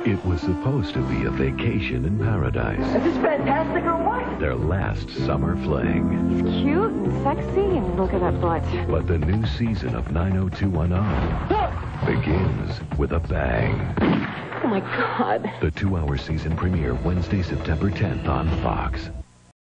It was supposed to be a vacation in paradise. Is this fantastic or what? Their last summer fling. He's cute and sexy, and look at that butt. But the new season of 90210 begins with a bang. Oh, my God. The 2-hour season premiere Wednesday, September 10th on Fox.